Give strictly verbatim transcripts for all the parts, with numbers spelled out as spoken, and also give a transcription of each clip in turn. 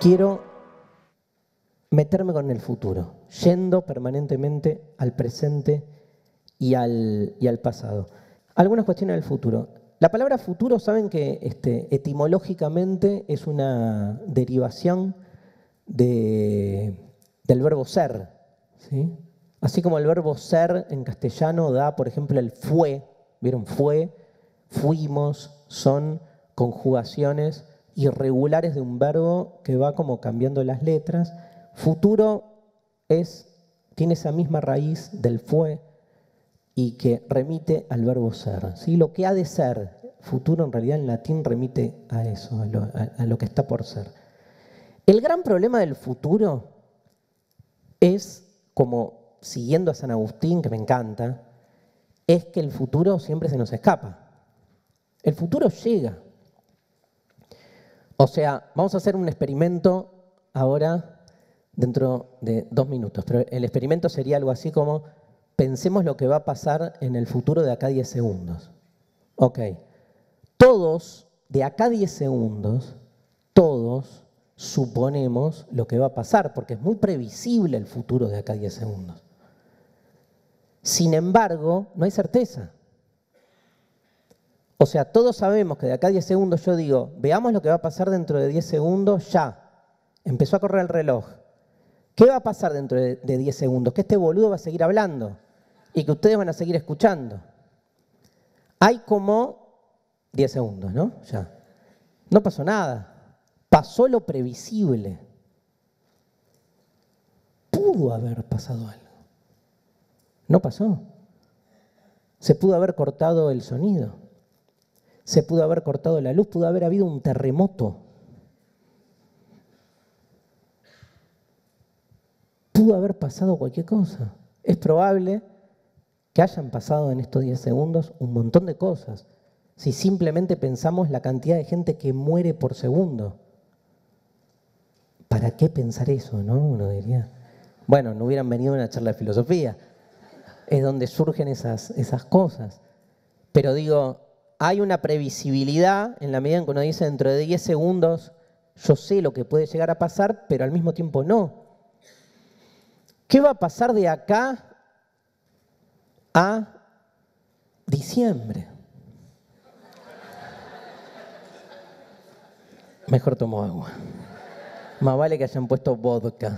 quiero meterme con el futuro, yendo permanentemente al presente y al, y al pasado. Algunas cuestiones del futuro. La palabra futuro, saben que este, etimológicamente es una derivación de, del verbo ser, ¿sí? Así como el verbo ser en castellano da, por ejemplo, el fue, ¿vieron? Fue, fuimos, son conjugaciones irregulares de un verbo que va como cambiando las letras. Futuro es, tiene esa misma raíz del fue y que remite al verbo ser, ¿sí? Lo que ha de ser, futuro en realidad en latín remite a eso, a lo, a, a lo que está por ser. El gran problema del futuro es, como siguiendo a San Agustín, que me encanta, es que el futuro siempre se nos escapa. El futuro llega. O sea, vamos a hacer un experimento ahora dentro de dos minutos, pero el experimento sería algo así como: pensemos lo que va a pasar en el futuro de acá a diez segundos. Ok. Todos, de acá a diez segundos, todos suponemos lo que va a pasar, porque es muy previsible el futuro de acá a diez segundos. Sin embargo, no hay certeza. O sea, todos sabemos que de acá a diez segundos yo digo, veamos lo que va a pasar dentro de diez segundos ya. Empezó a correr el reloj. ¿Qué va a pasar dentro de diez segundos? Que este boludo va a seguir hablando y que ustedes van a seguir escuchando. Hay como diez segundos, ¿no? Ya. No pasó nada. Pasó lo previsible. Pudo haber pasado algo. No pasó. Se pudo haber cortado el sonido. Se pudo haber cortado la luz. Pudo haber habido un terremoto. Pudo haber pasado cualquier cosa. Es probable que hayan pasado en estos diez segundos un montón de cosas. Si simplemente pensamos la cantidad de gente que muere por segundo. ¿Para qué pensar eso, no? Uno diría. Bueno, no hubieran venido a una charla de filosofía. Es donde surgen esas, esas cosas. Pero digo, hay una previsibilidad en la medida en que uno dice dentro de diez segundos yo sé lo que puede llegar a pasar, pero al mismo tiempo no. ¿Qué va a pasar de acá a diciembre? Mejor tomo agua. Más vale que hayan puesto vodka.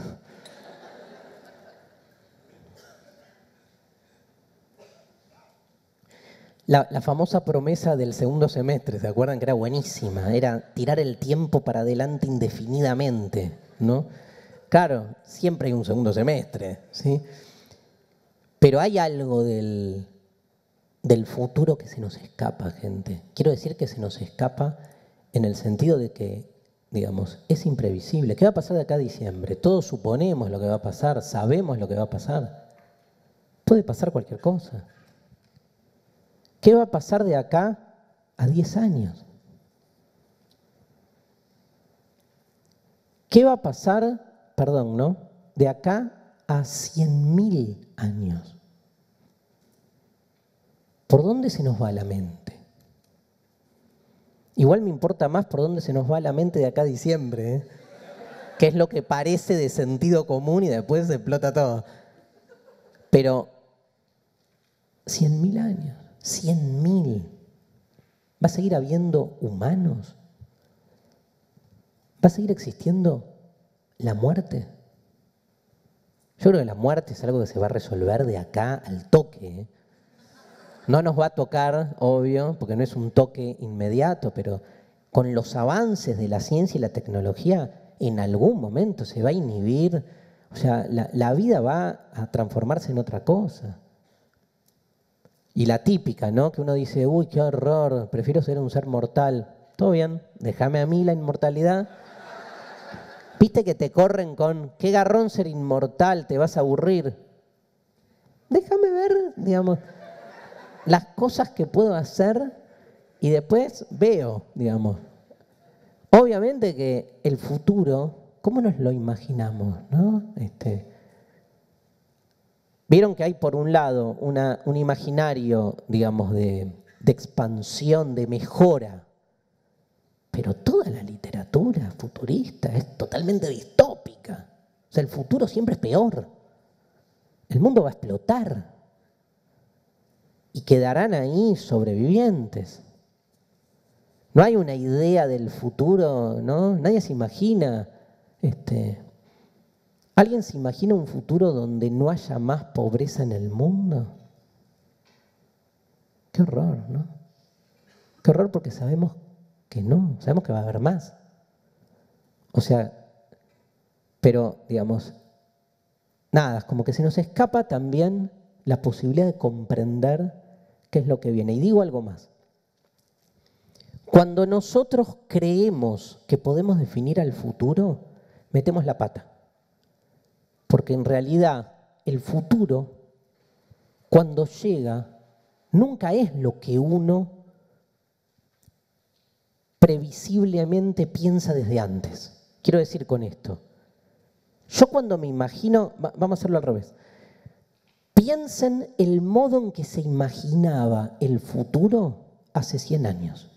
La, la famosa promesa del segundo semestre, ¿se acuerdan? Que era buenísima. Era tirar el tiempo para adelante indefinidamente, ¿no? Claro, siempre hay un segundo semestre, ¿sí? Pero hay algo del, del futuro que se nos escapa, gente. Quiero decir que se nos escapa en el sentido de que, digamos, es imprevisible. ¿Qué va a pasar de acá a diciembre? Todos suponemos lo que va a pasar, sabemos lo que va a pasar. Puede pasar cualquier cosa. ¿Qué va a pasar de acá a diez años? ¿Qué va a pasar, perdón, ¿no? De acá a cien mil años? ¿Por dónde se nos va la mente? Igual me importa más por dónde se nos va la mente de acá a diciembre, ¿eh? Que es lo que parece de sentido común y después se explota todo. Pero cien mil años, cien mil. ¿Va a seguir habiendo humanos? ¿Va a seguir existiendo la muerte? Yo creo que la muerte es algo que se va a resolver de acá al toque, ¿eh? No nos va a tocar, obvio, porque no es un toque inmediato, pero con los avances de la ciencia y la tecnología, en algún momento se va a inhibir. O sea, la, la vida va a transformarse en otra cosa. Y la típica, ¿no? Que uno dice, uy, qué horror, prefiero ser un ser mortal. Todo bien, déjame a mí la inmortalidad. Viste que te corren con, qué garrón ser inmortal, te vas a aburrir. Déjame ver, digamos, las cosas que puedo hacer y después veo, digamos. Obviamente que el futuro, ¿cómo nos lo imaginamos, no? Este, Vieron que hay por un lado una, un imaginario, digamos, de, de expansión, de mejora. pero toda la literatura futurista es totalmente distópica. O sea, el futuro siempre es peor. El mundo va a explotar. Y quedarán ahí sobrevivientes. No hay una idea del futuro, ¿no? Nadie se imagina. Este, ¿Alguien se imagina un futuro donde no haya más pobreza en el mundo? Qué horror, ¿no? Qué horror porque sabemos que no, sabemos que va a haber más. O sea, pero, digamos, nada, como que se nos escapa también la posibilidad de comprender qué es lo que viene. Y digo algo más. Cuando nosotros creemos que podemos definir al futuro, metemos la pata. Porque en realidad el futuro, cuando llega, nunca es lo que uno previsiblemente piensa desde antes. Quiero decir con esto, yo cuando me imagino, vamos a hacerlo al revés, piensen el modo en que se imaginaba el futuro hace cien años.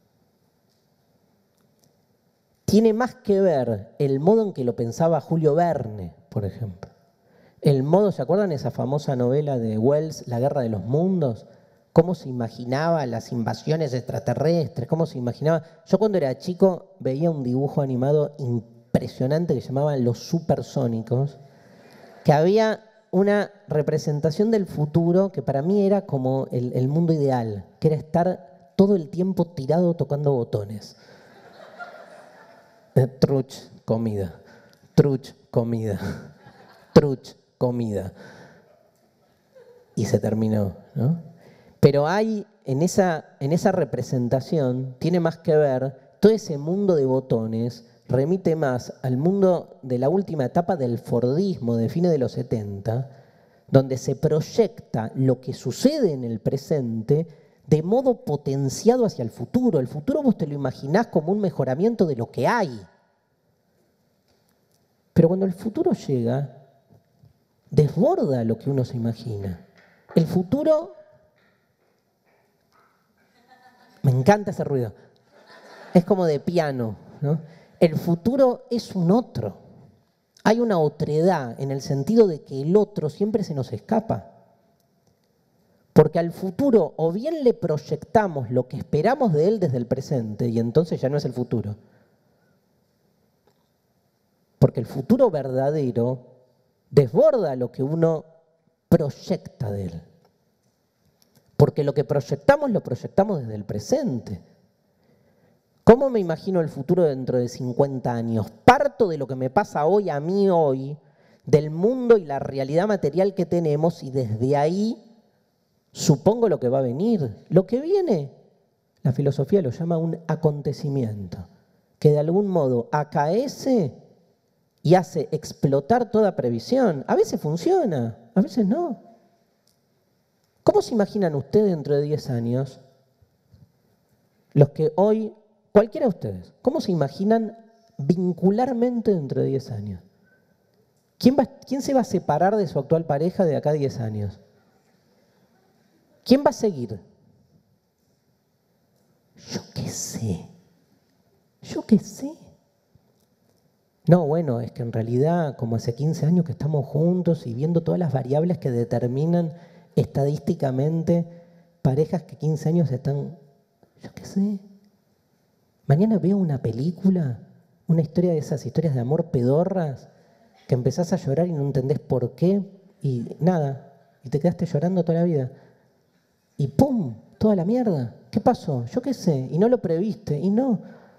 Tiene más que ver el modo en que lo pensaba Julio Verne, por ejemplo. El modo, ¿se acuerdan esa famosa novela de Wells, La Guerra de los Mundos? Cómo se imaginaba las invasiones extraterrestres, cómo se imaginaba. Yo cuando era chico veía un dibujo animado impresionante que se llamaba Los Supersónicos, que había una representación del futuro que para mí era como el, el mundo ideal, que era estar todo el tiempo tirado tocando botones. Truch, comida. Truch, comida. Truch, comida. Y se terminó, ¿no? Pero hay, en esa, en esa representación, tiene más que ver, todo ese mundo de botones remite más al mundo de la última etapa del Fordismo de fines de los setenta, donde se proyecta lo que sucede en el presente de modo potenciado hacia el futuro. El futuro vos te lo imaginás como un mejoramiento de lo que hay. Pero cuando el futuro llega, desborda lo que uno se imagina. El futuro... Me encanta ese ruido. Es como de piano, ¿no? El futuro es un otro. Hay una otredad en el sentido de que el otro siempre se nos escapa. Porque al futuro o bien le proyectamos lo que esperamos de él desde el presente y entonces ya no es el futuro. Porque el futuro verdadero desborda lo que uno proyecta de él. Porque lo que proyectamos lo proyectamos desde el presente. ¿Cómo me imagino el futuro dentro de cincuenta años? Parto de lo que me pasa hoy a mí hoy, del mundo y la realidad material que tenemos y desde ahí supongo lo que va a venir. Lo que viene, la filosofía lo llama un acontecimiento, que de algún modo acaece y hace explotar toda previsión. A veces funciona, a veces no. ¿Cómo se imaginan ustedes dentro de diez años? Los que hoy, cualquiera de ustedes, ¿cómo se imaginan vincularmente dentro de diez años? ¿Quién, va, ¿Quién se va a separar de su actual pareja de acá a diez años? ¿Quién va a seguir? Yo qué sé. Yo qué sé. No, bueno, es que en realidad como hace quince años que estamos juntos y viendo todas las variables que determinan estadísticamente parejas que quince años están... Yo qué sé. Mañana veo una película, una historia de esas historias de amor pedorras, que empezás a llorar y no entendés por qué y nada, y te quedaste llorando toda la vida. Y ¡pum! Toda la mierda. ¿Qué pasó? Yo qué sé. Y no lo previste. Y no.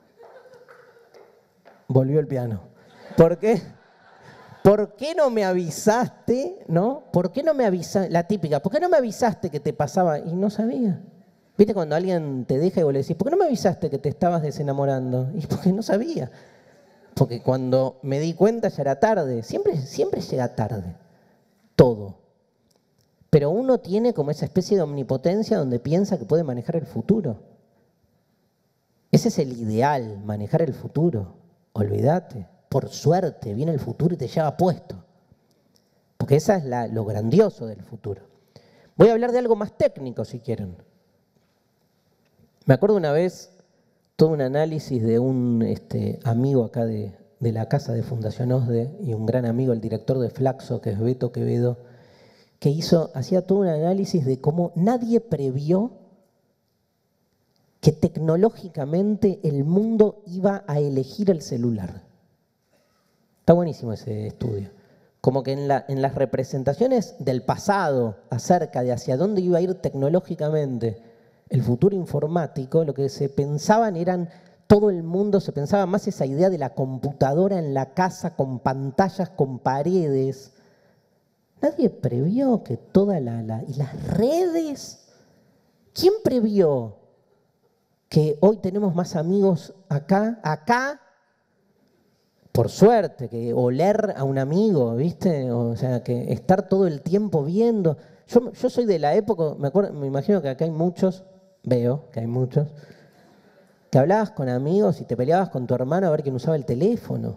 Volvió el piano. ¿Por qué? ¿Por qué no me avisaste? ¿No? ¿Por qué no me avisaste? La típica. ¿Por qué no me avisaste que te pasaba? Y no sabía. ¿Viste cuando alguien te deja y vos le decís, ¿por qué no me avisaste que te estabas desenamorando? Y porque no sabía. Porque cuando me di cuenta ya era tarde. Siempre, siempre llega tarde. Todo. Pero uno tiene como esa especie de omnipotencia donde piensa que puede manejar el futuro. Ese es el ideal, manejar el futuro. Olvídate. Por suerte viene el futuro y te lleva puesto. Porque esa es la, lo grandioso del futuro. Voy a hablar de algo más técnico si quieren. Me acuerdo una vez todo un análisis de un este, amigo acá de, de la casa de Fundación OSDE y un gran amigo, el director de Flaxo, que es Beto Quevedo, que hizo, hacía todo un análisis de cómo nadie previó que tecnológicamente el mundo iba a elegir el celular. Está buenísimo ese estudio. Como que en, la, en las representaciones del pasado acerca de hacia dónde iba a ir tecnológicamente el futuro informático, lo que se pensaban eran, todo el mundo se pensaba más esa idea de la computadora en la casa con pantallas, con paredes. Nadie previó que toda la... la y las redes, ¿quién previó que hoy tenemos más amigos acá, acá, por suerte, que oler a un amigo, ¿viste? O sea, que estar todo el tiempo viendo. Yo, yo soy de la época, me acuerdo, me imagino que acá hay muchos, veo que hay muchos, que hablabas con amigos y te peleabas con tu hermano a ver quién usaba el teléfono.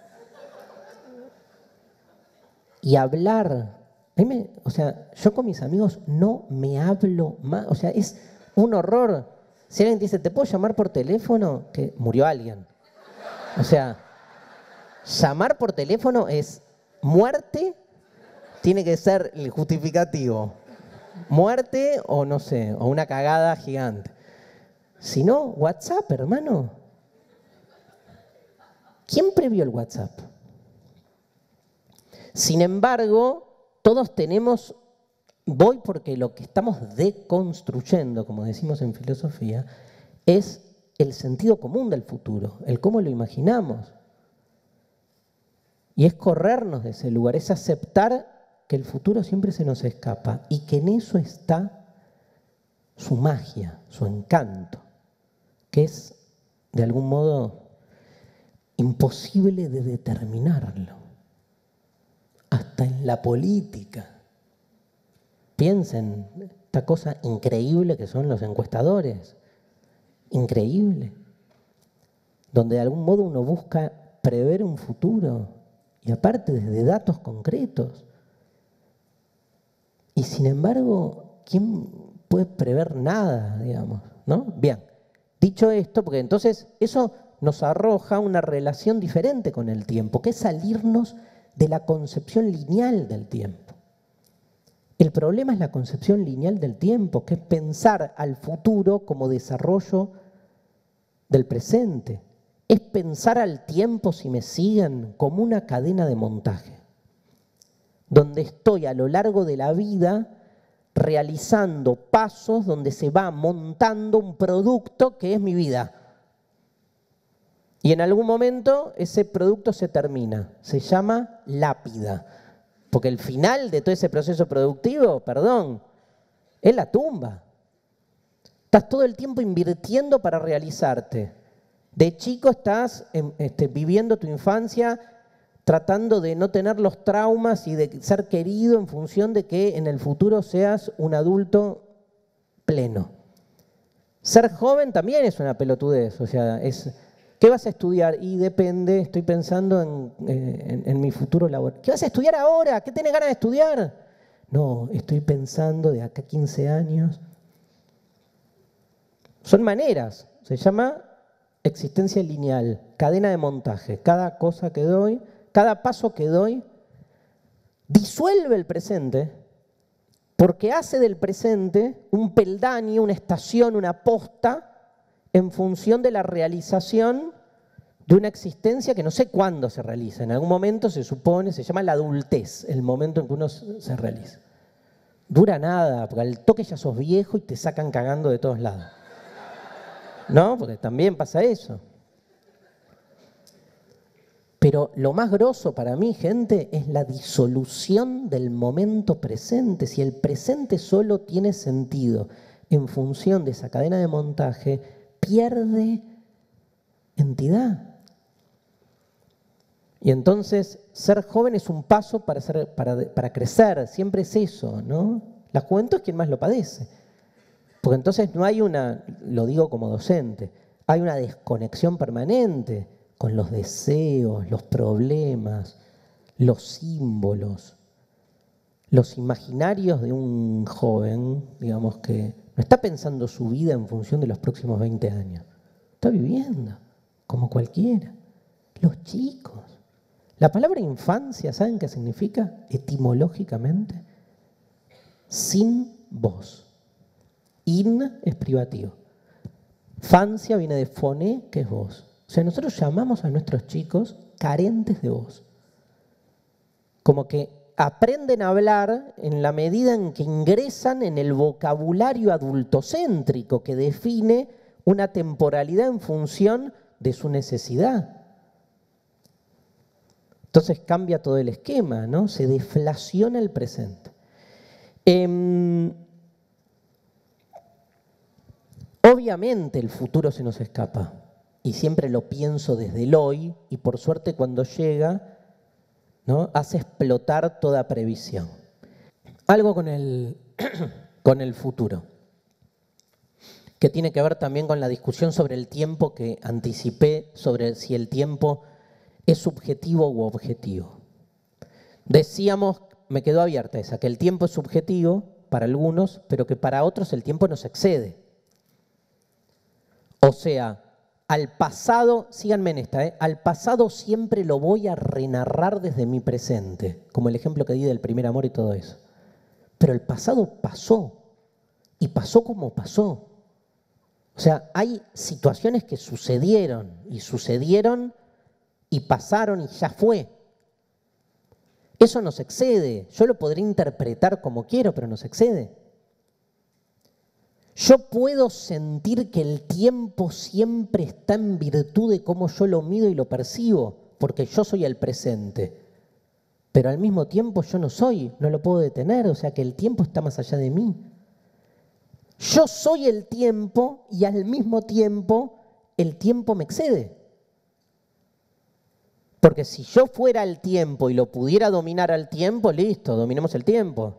Y hablar. A mí me, o sea, yo con mis amigos no me hablo más. O sea, es un horror. Si alguien te dice, ¿te puedo llamar por teléfono? Que murió alguien. O sea, llamar por teléfono es muerte, tiene que ser el justificativo. Muerte o no sé, o una cagada gigante. Si no, WhatsApp, hermano. ¿Quién previó el WhatsApp? Sin embargo, todos tenemos, voy porque lo que estamos deconstruyendo, como decimos en filosofía, es el sentido común del futuro, el cómo lo imaginamos. Y es corrernos de ese lugar, es aceptar que el futuro siempre se nos escapa y que en eso está su magia, su encanto, que es, de algún modo, imposible de determinarlo. Hasta en la política. Piensen, esta cosa increíble que son los encuestadores. Increíble. Donde de algún modo uno busca prever un futuro. Y aparte desde datos concretos. Y sin embargo, ¿quién puede prever nada, digamos? ¿No? Bien, dicho esto, porque entonces eso nos arroja una relación diferente con el tiempo, que es salirnos de la concepción lineal del tiempo. El problema es la concepción lineal del tiempo, que es pensar al futuro como desarrollo del presente. Es pensar al tiempo, si me siguen, como una cadena de montaje, donde estoy a lo largo de la vida realizando pasos donde se va montando un producto que es mi vida. Y en algún momento ese producto se termina, se llama lápida, porque el final de todo ese proceso productivo, perdón, es la tumba. Estás todo el tiempo invirtiendo para realizarte. De chico estás este, viviendo tu infancia tratando de no tener los traumas y de ser querido en función de que en el futuro seas un adulto pleno. Ser joven también es una pelotudez, o sea, es... ¿Qué vas a estudiar? Y depende, estoy pensando en, en, en mi futuro laboral. ¿Qué vas a estudiar ahora? ¿Qué tenés ganas de estudiar? No, estoy pensando de acá a quince años. Son maneras, se llama existencia lineal, cadena de montaje. Cada cosa que doy, cada paso que doy, disuelve el presente porque hace del presente un peldaño, una estación, una posta en función de la realización de una existencia que no sé cuándo se realiza. En algún momento se supone, se llama la adultez, el momento en que uno se realiza. Dura nada, porque al toque ya sos viejo y te sacan cagando de todos lados. ¿No? Porque también pasa eso. Pero lo más grosso para mí, gente, es la disolución del momento presente. Si el presente solo tiene sentido en función de esa cadena de montaje, pierde entidad. Y entonces, ser joven es un paso para, ser, para, para crecer, siempre es eso, ¿no? La juventud es quien más lo padece. Porque entonces no hay una, lo digo como docente, hay una desconexión permanente con los deseos, los problemas, los símbolos, los imaginarios de un joven, digamos, que no está pensando su vida en función de los próximos veinte años. está viviendo, como cualquiera. Los chicos. La palabra infancia, ¿saben qué significa etimológicamente? Sin voz. In es privativo. Fancia viene de foné, que es voz. O sea, nosotros llamamos a nuestros chicos carentes de voz. Como que aprenden a hablar en la medida en que ingresan en el vocabulario adultocéntrico que define una temporalidad en función de su necesidad. Entonces cambia todo el esquema, ¿no? Se deflaciona el presente. Eh, obviamente el futuro se nos escapa y siempre lo pienso desde el hoy y por suerte cuando llega, ¿no?, hace explotar toda previsión. Algo con el, con el futuro, que tiene que ver también con la discusión sobre el tiempo que anticipé, sobre si el tiempo es subjetivo u objetivo. Decíamos, me quedó abierta esa, que el tiempo es subjetivo para algunos, pero que para otros el tiempo nos excede. O sea, al pasado, síganme en esta, ¿eh? Al pasado siempre lo voy a renarrar desde mi presente, como el ejemplo que di del primer amor y todo eso. Pero el pasado pasó, y pasó como pasó. O sea, hay situaciones que sucedieron, y sucedieron, y pasaron, y ya fue. Eso nos excede. Yo lo podré interpretar como quiero, pero nos excede. Yo puedo sentir que el tiempo siempre está en virtud de cómo yo lo mido y lo percibo, porque yo soy el presente. Pero al mismo tiempo yo no soy, no lo puedo detener, o sea que el tiempo está más allá de mí. Yo soy el tiempo y al mismo tiempo el tiempo me excede. Porque si yo fuera el tiempo y lo pudiera dominar al tiempo, listo, dominemos el tiempo.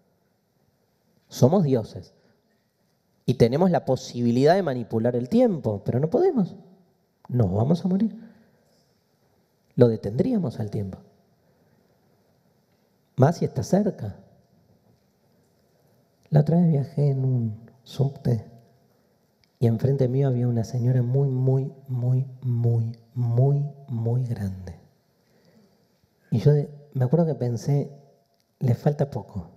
Somos dioses. Y tenemos la posibilidad de manipular el tiempo, pero no podemos. Nos vamos a morir. Lo detendríamos al tiempo. Más si está cerca. La otra vez viajé en un subte y enfrente mío había una señora muy, muy, muy, muy, muy, muy grande. Y yo de, me acuerdo que pensé, le falta poco.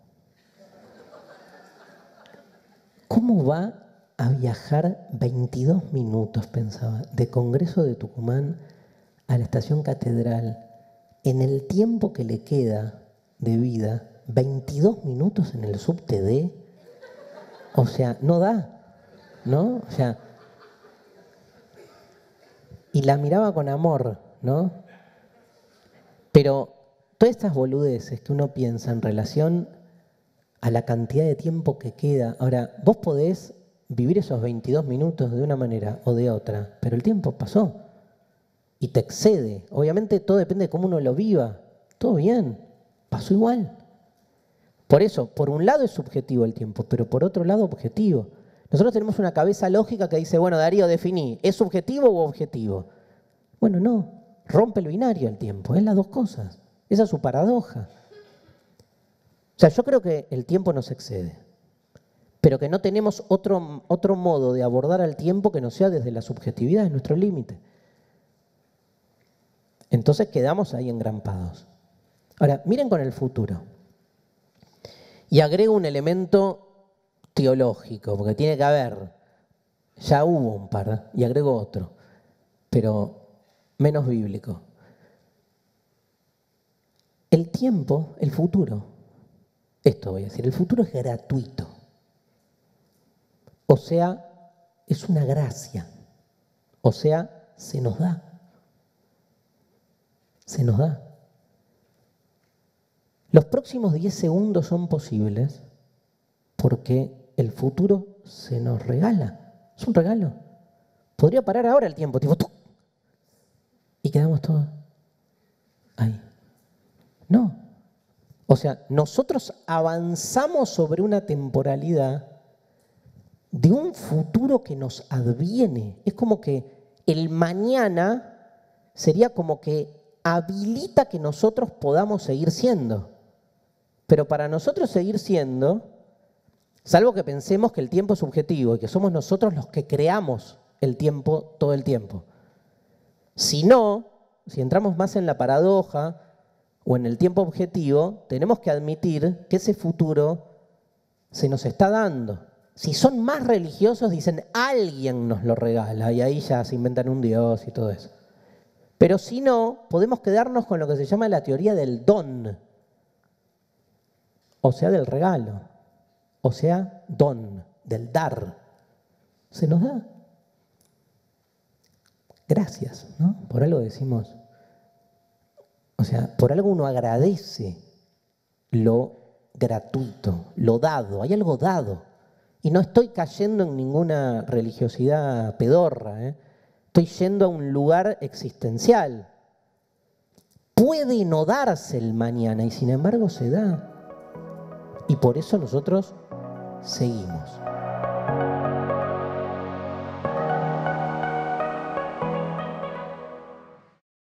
¿Cómo va a viajar veintidós minutos, pensaba, de Congreso de Tucumán a la Estación Catedral en el tiempo que le queda de vida? veintidós minutos en el subte D. O sea, no da, ¿no? O sea, y la miraba con amor, ¿no? Pero todas estas boludeces que uno piensa en relación a la cantidad de tiempo que queda. Ahora, vos podés vivir esos veintidós minutos de una manera o de otra, pero el tiempo pasó y te excede. Obviamente todo depende de cómo uno lo viva. Todo bien, pasó igual. Por eso, por un lado es subjetivo el tiempo, pero por otro lado objetivo. Nosotros tenemos una cabeza lógica que dice, bueno, Darío, definí, ¿es subjetivo u objetivo? Bueno, no, rompe el binario el tiempo, es las dos cosas. Esa es su paradoja. O sea, yo creo que el tiempo nos excede, pero que no tenemos otro, otro modo de abordar al tiempo que no sea desde la subjetividad, es nuestro límite. Entonces quedamos ahí engrampados. Ahora, miren con el futuro. Y agrego un elemento teológico, porque tiene que haber, ya hubo un par, y agrego otro, pero menos bíblico. El tiempo, el futuro, esto voy a decir, el futuro es gratuito. O sea, es una gracia. O sea, se nos da. Se nos da. Los próximos diez segundos son posibles porque el futuro se nos regala. Es un regalo. Podría parar ahora el tiempo, tipo, ¡tuc! Y quedamos todos ahí. No. O sea, nosotros avanzamos sobre una temporalidad de un futuro que nos adviene. Es como que el mañana sería como que habilita que nosotros podamos seguir siendo. Pero para nosotros seguir siendo, salvo que pensemos que el tiempo es subjetivo y que somos nosotros los que creamos el tiempo todo el tiempo. Si no, si entramos más en la paradoja o en el tiempo objetivo, tenemos que admitir que ese futuro se nos está dando. Si son más religiosos, dicen, alguien nos lo regala, y ahí ya se inventan un Dios y todo eso. Pero si no, podemos quedarnos con lo que se llama la teoría del don, o sea, del regalo, o sea, don, del dar. Se nos da. Gracias, ¿no? Por algo decimos, o sea, por algo uno agradece lo gratuito, lo dado, hay algo dado. Y no estoy cayendo en ninguna religiosidad pedorra, ¿eh? Estoy yendo a un lugar existencial. Puede no darse el mañana y sin embargo se da. Y por eso nosotros seguimos.